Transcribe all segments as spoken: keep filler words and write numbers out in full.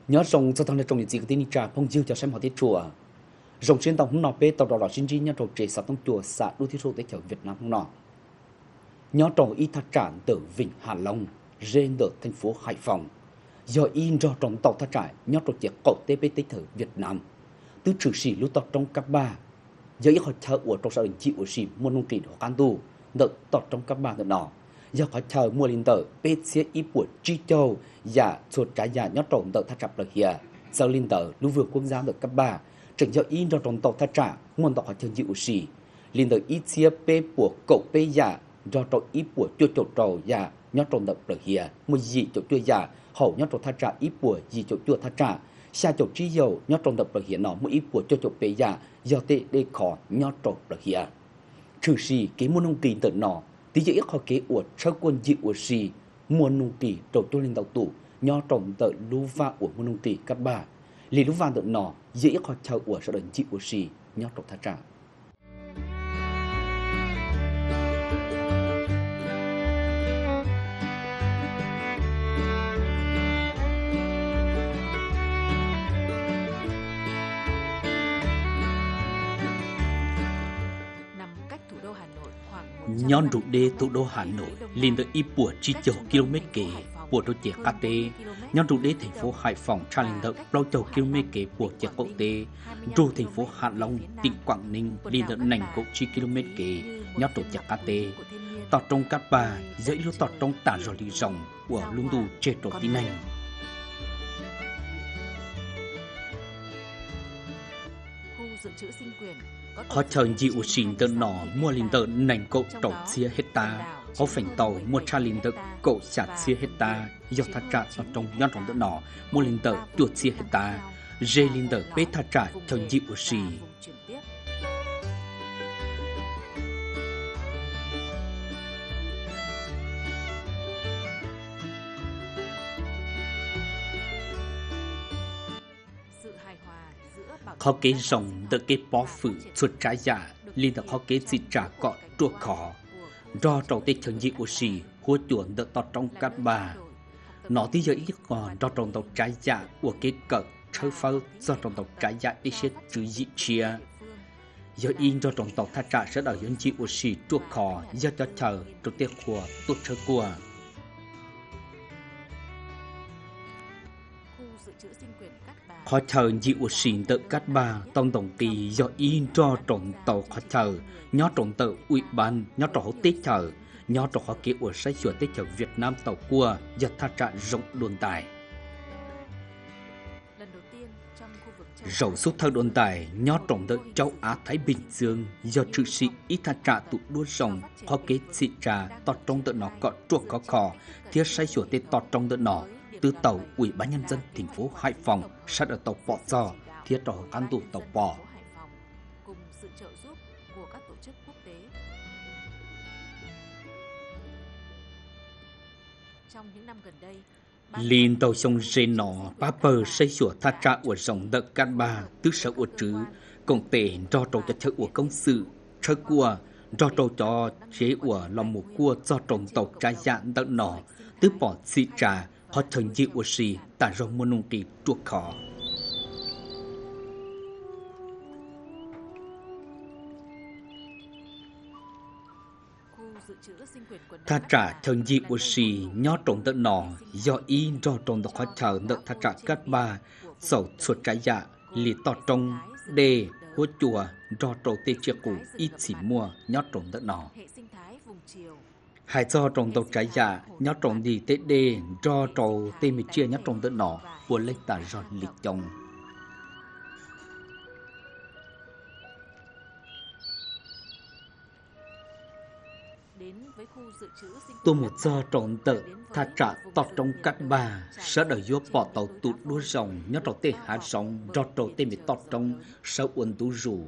nhớ rồng cho thằng này trồng gì cái tin trà phong chiêu cho xem họ tiết chùa rồng trên tàu không nọ bê tàu đỏ đỏ xin chi nhớ trồng chế sát tông chùa xã đô thị số tới chợ Việt Nam không nọ nhớ trồng y thạch trản từ Vịnh Hạ Long trên ở thành phố Hải Phòng do in do trồng tàu thạch trải nhớ trồng chế cậu tê bê tích thử Việt Nam từ trừ sĩ lưu tọt trong các ba do ít họ chờ của trong gia đình chị của sĩ mua nông trì của can tu đợt tọt trong các ba đợt nọ do họ chờ mua linh tờ bê xe ít của chi châu và chuột trái nhà nhớ trồng tàu thạch trải được here sau linh tờ lưu vượt quốc gia được các ba chẳng do in do trồng tàu thạch trải nguồn tàu họ chờ chị của sĩ linh tờ ít xe bê của cậu bê giả do trồng ít của tiêu chột trầu và nhớ trồng tàu được here mua gì chỗ tiêu giả hậu nhớ trồng thạch trải ít của gì chỗ tiêu thạch trải xa chỗ chi dầu nhớ trồng tập được hiện nó mỗi ít của cho chỗ bế giả do tê đê khó nhớ trồng được hiện trừ sĩ cái môn nông kỳ tự nó tí dễ khó kế của sơ quân dị của sĩ môn nông kỳ trồng cho lên đầu tủ nhớ trồng tự lưu va của môn nông kỳ cấp ba lý lưu va tự nó dễ khó chờ của sở đình dị của sĩ nhớ trồng thạch trạng nhon rụt đê thủ đô Hà Nội lên tới ít của chỉ chục km kế của đô chế Cát Tê nhon rụt đê thành phố Hải Phòng tra lên tới bao chục km kế của chế Cậu Tê ru thành phố Hạ Long tỉnh Quảng Ninh lên tới nành cũng chỉ km kế nhon rụt chế Cát Tê tọt trong Cát Bà dãy lúc tọt trong tả rồi đi rồng của lung đu chế tổ tin anh họ chờ dịu xin tờ nọ mua linh tờ nành cậu trồng xia hecta họ phành tàu mua cha linh tờ cậu chặt xia hecta do thắt trả ở trong nhon trong tờ nọ mua linh tờ chuột xia hecta dê linh tờ bê thắt trả chờ dịu xì khó kế rồng đỡ kế bó phử suốt trái giả liên tục khó kế gì trả cọ trua khó do trâu tê chân dị của xì hua chuồn đỡ tọt trong cát bà nó tí giờ ít còn do trồng tàu trái giả của kế cỡ chơi phơ do trồng tàu trái giả đi xét chữ dị chia giờ in do trồng tàu thắt trả sẽ đợi dân dị của xì trua khó do cho chờ trâu tê của tốt chơi của khó chờ dịu xin tự cắt ba tông tổng kỳ do in cho trộn tàu khó chờ nhó trộn tự ủy ban nhó trộn hỗ tết chờ nhó trộn khó kế của sách sửa tết chờ Việt Nam tàu cua giật thắt trả rộng đồn tài rậu xúc thơ đồn tài nhó trộn tự châu Á Thái Bình Dương do trự sĩ ít thắt trả tụ đua rộng khó kế xị trà tọt trong tự nó cọ chuộc khó khó thiết sách sửa tết tọt trong tự nó từ tàu Ủy ban nhân dân thành phố Hải Phòng sát ở tàu Pọ Giò thiết trò can tụ tàu Pọ cùng sự trợ giúp của các tổ chức quốc tế. Trong những năm gần đây, liên tàu sông Rên nọ ba bờ xây sửa thắt trả của dòng đợt can ba tứ sở của trứ công tệ do trâu cho chơi của công sự chơi cua do trâu cho chế của lòng một cua do trồng tàu trái dạng đợt nọ tứ bỏ xị trà họ thường dịu của sĩ tại rộng môn nông kỳ chuộc khó. Thà trả thường dịu của sĩ nhó trồng tận nọ do in do trồng được khó chờ nợ thà trả cắt ba sầu suốt trái dạ lì tọt trong đê hố chùa do trầu tê chia củ ít xỉ mua nhó trồng tận nọ hai do trồng tàu trái giả nhớ trồng đi tết đê do trầu tê mi chia nhớ trồng tết nọ của lấy tả giòn lịch chồng tôi một do trồng tự thà trả tọt trong cát bà sẽ đợi vô bỏ tàu tụt đua rồng nhớ trầu tê hạt rồng do trầu tê mi tọt trong sâu uốn tú rủ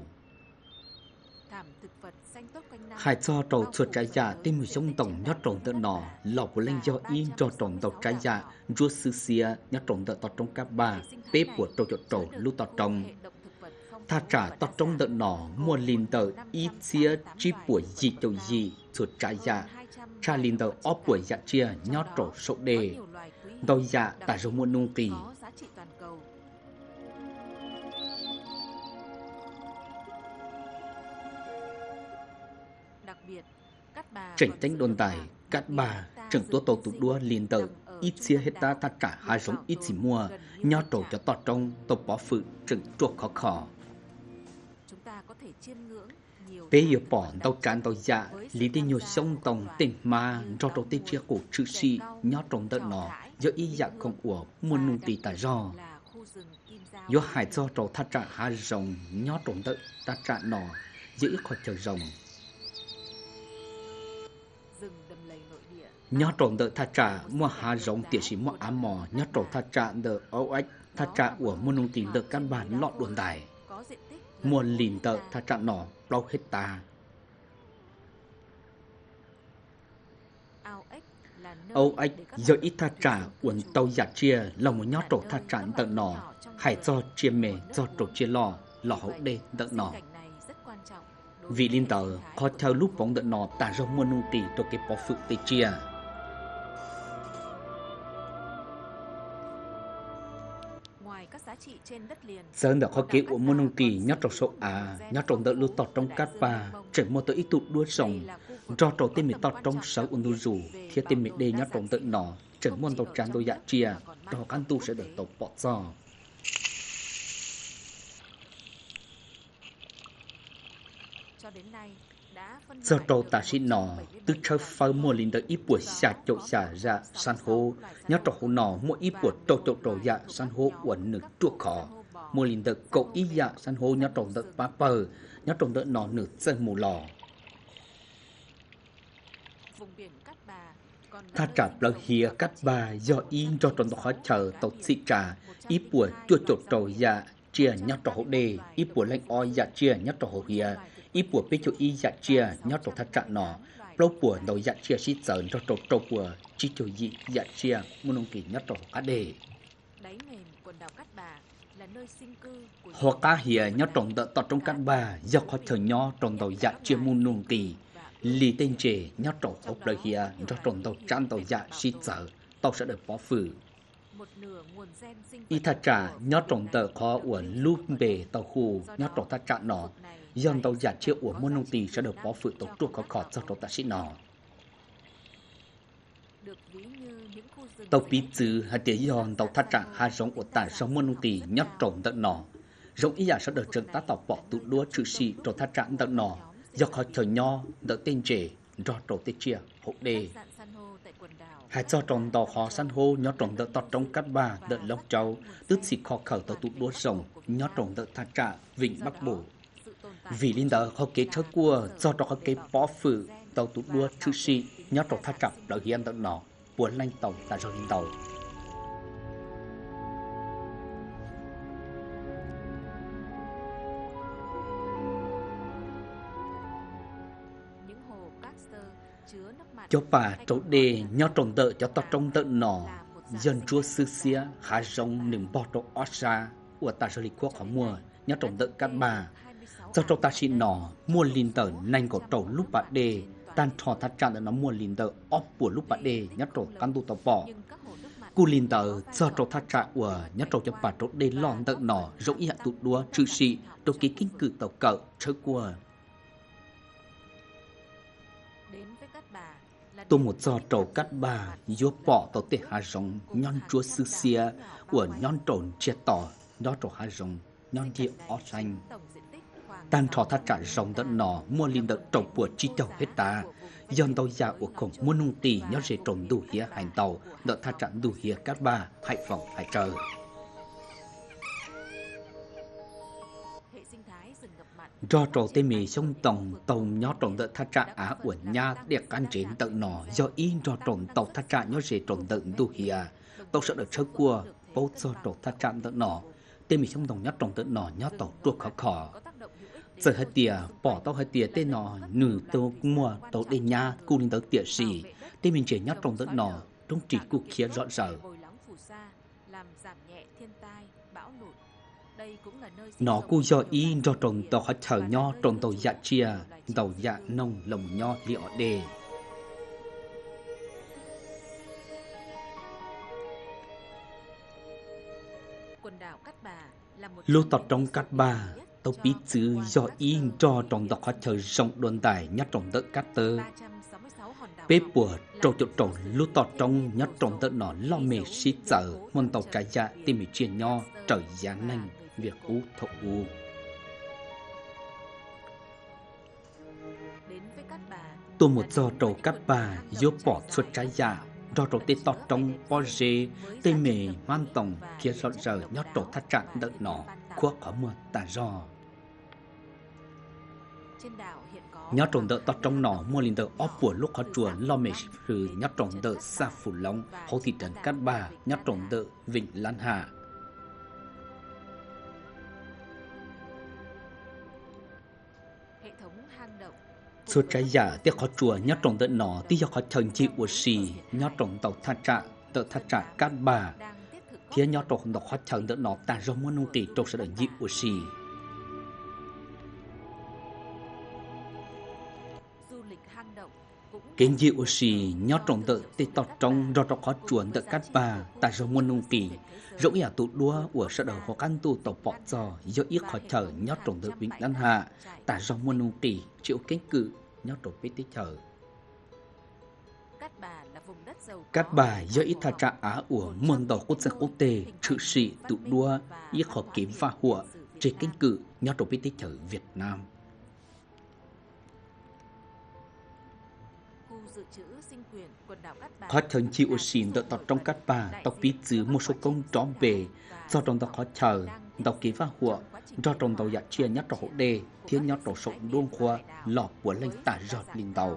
hai cho trầu chuột trái dạ tên mùi sông tổng nhót trồng tợ nọ lò của lên do in cho trồng tàu trái dạ rua sư xia nhót trồng tợ tọt trong các bà bếp của trầu chuột trầu lưu tọt trong tha trả tọt trong tợ nọ mua linh tờ ít xia chi của gì châu gì chuột trái dạ cha linh tờ óp của dạ chia nhót trầu sậu đề đôi dạ tại rồng muôn nung kỳ trình tính đồn tài cát bà trưởng tua tổ tụ đua liền tự ít xia hết ta ta trả hai sống ít xì mua nho trổ cho tọt trong tổ bỏ phụ trưởng chuộc khó khó bây giờ bỏ tàu tràn tàu dạ lý đi nhiều sông tòng tỉnh mà cho trổ tê chia cổ chữ sĩ nho trồng tận nọ do ý dạ không của muôn nung tì tà do do hải cho trổ ta trả hai rồng nho trồng tận ta trả nọ dễ khỏi chờ rồng nhớ trộn đỡ thà trả mua hà rồng tiệt sĩ mua ám mò nhớ trộn thà trả đỡ ấu ếch thà trả của mua nông tiền đỡ căn bản lọt đồn tài mua lìn đỡ thà trả nọ lâu hết ta ấu ếch giờ ít thà trả uốn tàu giặt chia lòng một nhớ trộn thà trả đỡ nọ hải cho chia mề cho trộn chia lò lò hậu đê đỡ nọ vì linh tờ khó theo lúc bóng đỡ nọ ta rong mua nông tiền cho cái bỏ phụ tê chia sơn đã khó kế của môn nông kỳ nhát trâu sâu à nhát trâu đỡ lưu tọt trong cát bà chỉ mua tới ít tụ đua sòng cho trâu tên mình tọt trong sáu ôn đu rủ khi tên mình đê nhát trâu đỡ nọ chỉ muốn tàu tràn đôi dạ chia cho căn tu sẽ được tàu bỏ giò giờ trâu ta xin nọ tức chơi phơi mua linh đỡ ít buổi xả chỗ xả ra san hô nhát trâu nọ mua ít buổi trâu trâu trâu dạ san hô uẩn nực chuột khó mua linh đỡ cậu ít dạ san hô nhát trâu đỡ ba bờ nhát trâu đỡ nọ nực chân mù lò tha trả lời hìa cắt bà do in cho trâu khó chờ tàu xị trà ít buổi chuột trâu trâu dạ chia nhát trâu đê ít buổi lạnh oi dạ chia nhát trâu hìa ít buổi bây giờ y dạ chia nhớ trâu thắt chặt nọ lâu buổi đầu dạ chia xí dởn cho trâu trâu buổi chỉ cho dị dạ chia muốn ông kỳ nhớ trâu cá đề hoa cá hìa nhớ trồng đợt tọt trong cát bà do khó chờ nhớ trồng đầu dạ chia muốn ông kỳ lì tên chè nhớ trâu ốc đời hìa cho trồng đầu chăn đầu dạ xí dởn tao sẽ được bỏ phử y thắt chặt nhớ trồng đợt khó uẩn lúc bề tàu khu nhớ trâu thắt chặt nọ dân tàu giả chiếc của môn nông tì sẽ được bỏ phụ tàu truộc khó khó cho tàu ta sĩ nọ tàu bí chữ hay tiếng giòn tàu thắt trạng hai giống của tài sống môn nông tì nhắc trộm tận nọ giống ý giả sẽ được trần tá tàu bỏ tụ đua chữ sĩ tàu thắt trạng tận nọ do khó chờ nho đỡ tên trẻ do tàu tê chia hộ đề hai cho tròn tàu khó san hô nhớ trộm đỡ tọt trong cát bà đỡ lông châu tức xịt khó khởi tàu tụ đua rồng nhớ trộm đỡ thắt trạng vịnh bắc bổ vì linh đỡ họ kế thơ cua do đó họ kế bỏ phử tàu tụ đua chữ sĩ nhớ trộm thắt chặt đỡ hiền tận nọ buồn lanh tàu là do linh tàu cho bà trấu đề nhớ trộm đỡ cho tao trong tận nọ dân chúa sư xía hạ rong nừng bỏ trộm ót ra của ta xử lý quốc họ mua nhớ trộm đỡ các bà cho trâu ta xin nọ mua linh tờ nành của trâu lúc bà đê tan thọ thắt chặt nó mua linh tờ ốp của lúc bà đê nhớ trâu căn tu tàu bỏ cu linh tờ cho trâu thắt chặt của nhớ trâu cho bà trâu đê lon tờ nọ rỗng ý hạ tụt đua trừ sĩ trâu ký kinh cử tàu cỡ chơi qua tôi một do trâu cắt bà vô bỏ tàu tê hà rồng nhon chúa sư xia của nhon trâu chết tỏ đó trâu hà rồng nhon địa ót xanh tan thọ thắt trả rồng đợt nọ mua linh đợt trồng bùa chi tàu hết ta dân tàu già của khổng mua nung tì nhớ rể trồng đủ hía hành tàu đợt thắt trả đủ hía cát ba hải phòng hải trời do trầu tê mì sông tòng tàu nhớ trồng đợt thắt trả á uẩn nha đẹp can chiến tận nọ do in do trồng tàu thắt trả nhớ rể trồng đợt đủ hía tàu sẽ được chơi cua bố do trầu thắt trả đợt nọ tê mì sông tòng nhớ trồng đợt nọ nhớ tàu truộc khó khó giờ hết tiệt bỏ tao hết tiệt tên nọ nử tao mua tao đi nhà cu lên tao tiệt gì tên mình chỉ nhắc trong tận nọ trong chỉ cuộc kia rõ ràng nó cu do y do trồng tao hết thở nho trồng tao dạ chia tao dạ nông lồng nho liệu đề Lô tọt trong cát bà tàu bí chữ do in cho trong đọc hóa trời rộng đồn tài nhất trong đợt cát tơ bếp bùa trâu chỗ trâu lô tọt trong nhất trong đợt nó lo mề xí chở môn tàu trái dạ tìm bị truyền nho trời giá nành việc ú thọ u tôi một giờ trâu cát bà giúp bỏ suốt trái dạ do trâu tê tọt trong bó rê tê mề hoan tổng kia sọt giờ nhót trâu thắt trạng đợt nọ khuất có mưa tà do nhót trâu đợt tọt trong nọ mua linh đợt ốp của lúc khó chùa lo mề sử nhót trâu đợt xa phủ long hậu thị trấn cát bà nhót trâu đợt vịnh lan hà suốt trái giả tiếc khó chùa nhát trồng đợt nọ tí cho khó thần chi của xì nhát trồng tàu thắt trạng đợt thắt trạng cát bà thế nhát trồng đợt khó thần đợt nọ ta do muốn nông tỷ trồng sẽ đợt nhị của xì kiến dị của xì nhát trồng đợt tí tọt trong do trồng khó chùa đợt cát bà ta do muốn nông tỷ rỗng nhà tụ đua của sẽ đợt khó căn tu tàu bọ giò do ít khó thở nhát trồng đợt vĩnh đan hạ ta do muốn nông tỷ chịu cánh cự nhát trồng biết tích thở Cát Bà do ít thà trả Á của muôn tàu quốc gia quốc tế sự sĩ tụ đua ít khó kiếm và hụa trên cánh cự nhát trồng biết tích thở Việt Nam khó thần chịu xin đợt tọt trong Cát Bà tộc bí chữ một số công tróm bề do trong tàu khó chờ tàu kiếm và hụa do trong tàu dạ chia nhát trồng hỗ đề thiên nhát trồng sộng đuông khoa lọ của lên tả giọt linh tàu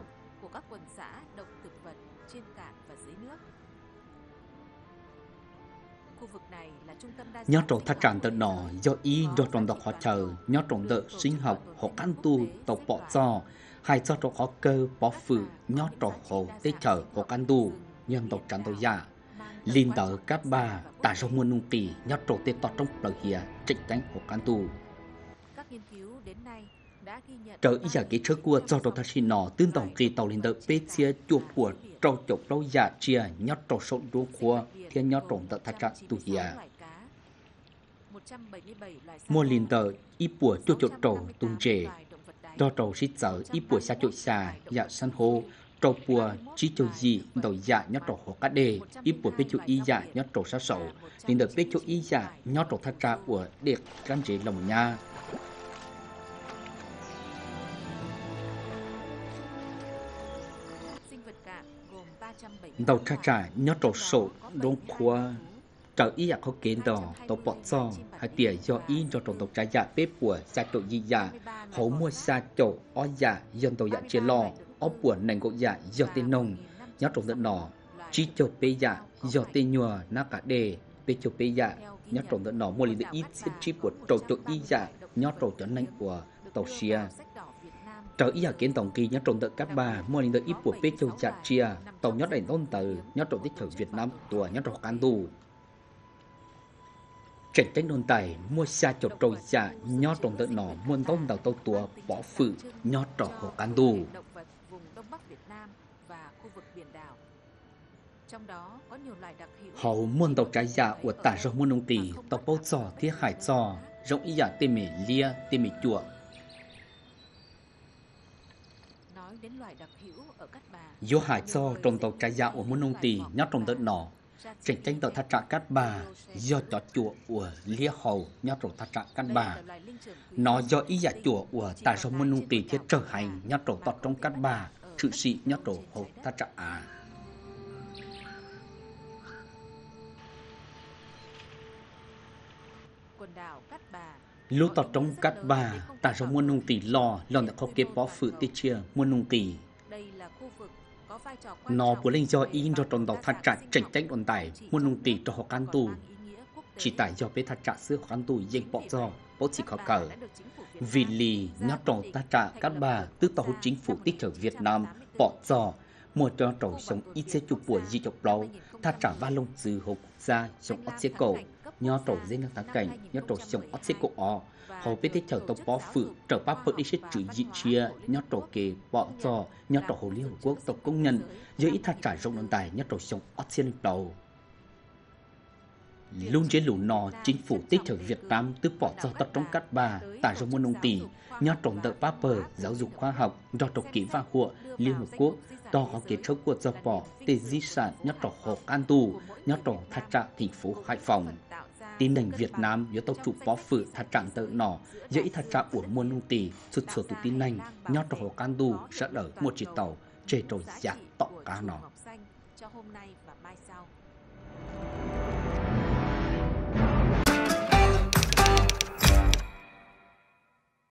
nhát trồng thắt tràn tờ nọ do ý do trong tàu khó chờ nhát trồng đợt sinh học họ căn tu tàu bỏ do hai do trồng khó cơ bỏ phử nhát trồng hồ tê chờ họ căn tu nhân tàu tràn tàu dạ linh tờ Cát Bà tả trong muôn nông tỷ nhát trồng tê tọt trong đời hìa trịnh đánh họ căn tu trở ý giả kế trước của do trồng thắt xin nọ tương tổng kỳ tàu linh tờ bê chia chuột của trâu chọc lâu giả chia nhát trồng sộn đua khua thiên nhát trồng tờ thắt tràn tu hìa mua linh tờ ít bùa chuột chọc trâu tung trề do trâu xít dở ít bùa xa chội xà dạ san hô trâu bùa chí châu gì đầu dạ nhát trâu hồ cá đề ít bùa bê châu y dạ nhát trâu sát sầu linh tờ bê châu y dạ nhát trâu thắt trà của đẹp rắn rễ lồng nha đầu thắt trà nhát trâu sổ đông khoa trở ý dạ có kiến đỏ tàu bọt giò hai tỉa do ý cho trồng tàu trái dạ bếp của xa trộn dị dạ hấu mua xa trộn ó dạ dân tàu dạ chia lò ó của nành gỗ dạ do tên nông nhát trồng đợt nọ chi châu bê dạ do tên nhùa ná cả đề bê châu bê dạ nhát trồng đợt nọ mua lý được ít xếp chi của trâu trộn ý dạ nhát trồng cho nành của tàu xia trở ý dạ kiến tổng kỳ nhát trồng đợt Cát Bà mua lý được ít của bê châu dạ chia tàu nhát đành tôn tử nhát trồng tích thở Việt Nam tùa nhát trồng can tù tranh tranh đồn tài mua xa cho trôi dạ nhót trong đợt nọ muôn tông đầu tàu tua bỏ phự nhót trọ hồ can đù hậu muôn tàu trái dạ của tả rộng muôn nông tỷ tàu bao giò thiết hải giò rộng ý dạ tê mề lia tê mề chùa vô hải giò trong tàu trái dạ của muôn nông tỷ nhót trong đợt nọ tranh tranh tàu thắt trạng Cát Bà do chó chùa của lia hầu nhát trổ thắt trạng Cát Bà nó do ý giả chùa của tà rồng môn nông tỷ thiết trở hành nhát trổ tọt trong Cát Bà sự sĩ nhát trổ hầu thắt trạng à lúc tọt trong Cát Bà tà rồng môn nông tỷ lò lòn đã có kế bó phự tê chia môn nông tỷ nó của linh do ý do tròn đầu thắt trạng tranh tranh đồn tài muôn nông tỷ cho họ can tù chỉ tại do bé thắt trạng xưa can tù dành bỏ do bố chỉ khó cờ vì lì nhát tròn thắt trạng Cát Bà tức tàu chính phủ tích trở Việt Nam bỏ do mua cho trầu sống ít xe chụp buổi di chọc lâu thắt trạng ba lông từ hộp ra sống ớt xe cổ nhát trầu dây năng tá cảnh nhát trầu sống ớt xe cổ ọ hầu biết thích trở tàu bó phự trở bắp bớt đi xét chữ dị chia nhát trầu kề bỏ do nhát trầu hồ liên hợp quốc tộc công nhận dưới ít thắt trải rộng đồn tài nhát trầu sống ớt xe lên đầu Luôn trên lũ nò, chính phủ tích ở Việt Nam từ bỏ giao tập trong cát bà, tại trong môn nông tỷ, nhờ trồng tờ paper, giáo dục khoa học, do trồng kỹ và hộ, Liên Hợp Quốc, do có kết thúc của dập bỏ, để di sản nhờ trồng hồ can tù, nhờ trồng thạch trạng thành phố Hải Phòng. Tin đành Việt Nam, nhớ tàu chủ bó phử thạch trạng tờ nò, giữa ít thạch trạng của môn nông tỷ, xuất sửa tụ tin đành, nhờ trồng hồ can tù, sẽ ở một chiếc tàu, chế trồi giặc tọ cá nò.